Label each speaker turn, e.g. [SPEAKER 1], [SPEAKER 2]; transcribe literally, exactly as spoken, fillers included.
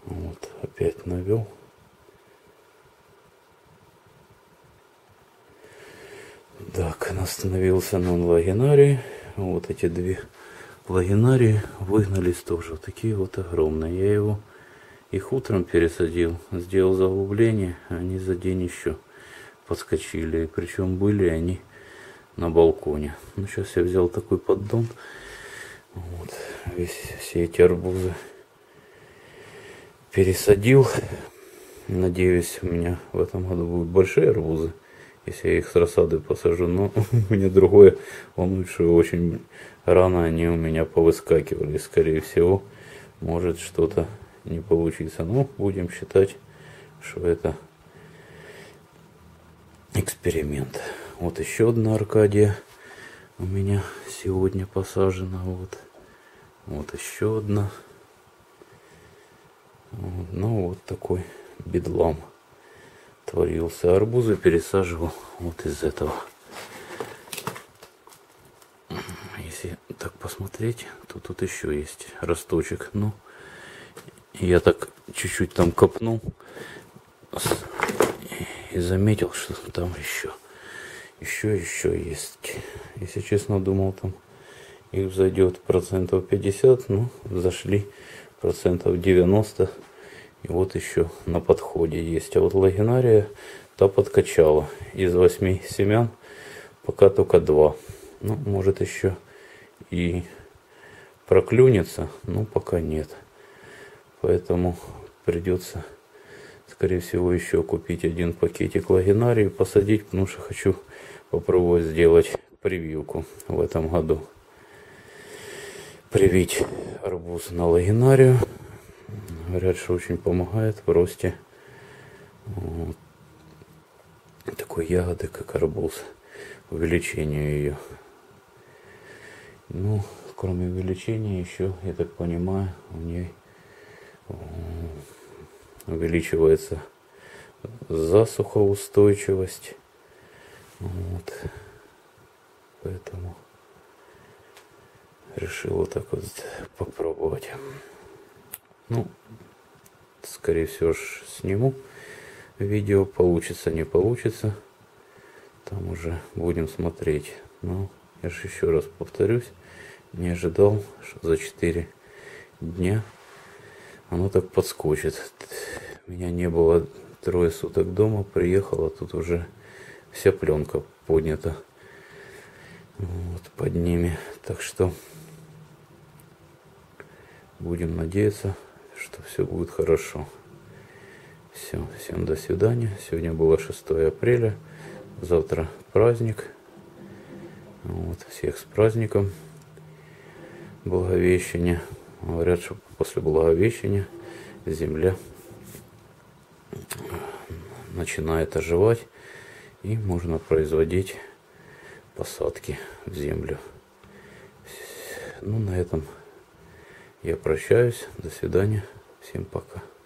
[SPEAKER 1] Вот, опять навел. Так, остановился на лагинарии. Вот эти две лагинарии выгнались тоже. Вот такие вот огромные. Я его их утром пересадил, сделал заглубление. Они за день еще подскочили. Причем были они на балконе. Ну, сейчас я взял такой поддон. Вот, весь, все эти арбузы пересадил. Надеюсь, у меня в этом году будут большие арбузы, если я их с рассады посажу. Но у меня другое, он лучше очень рано они у меня повыскакивали. Скорее всего, может что-то не получится. Но будем считать, что это эксперимент. Вот еще одна Аркадия у меня сегодня посажена. Вот, вот еще одна. Вот, ну вот такой бедлам творился. Арбузы пересаживал вот из этого. Если так посмотреть, то тут еще есть росточек. Ну, я так чуть-чуть там копнул и заметил, что там еще, еще, еще есть. Если честно, думал, там их взойдет процентов пятьдесят, ну, зашли процентов девяносто. И вот еще на подходе есть. А вот лагинария та подкачала. Из восьми семян пока только два. Ну, может еще и проклюнется, но пока нет. Поэтому придется, скорее всего, еще купить один пакетик лагинарии, посадить, потому что хочу попробовать сделать прививку в этом году. Привить арбуз на лагинарию. Говорят, что очень помогает в росте вот такой ягоды, как арбуз, увеличению ее. Ну, кроме увеличения, еще, я так понимаю, у нее увеличивается засухоустойчивость. Вот. Поэтому решил вот так вот попробовать. Ну, скорее всего, сниму видео. Получится, не получится. Там уже будем смотреть. Но я же еще раз повторюсь, не ожидал, что за четыре дня оно так подскочит. Меня не было трое суток дома, приехала, тут уже вся пленка поднята вот под ними. Так что будем надеяться, что все будет хорошо. Все, всем до свидания. Сегодня было шестое апреля. Завтра праздник. Вот, всех с праздником Благовещения. Говорят, что после Благовещения земля начинает оживать и можно производить посадки в землю. Ну, на этом я прощаюсь. До свидания. Всем пока.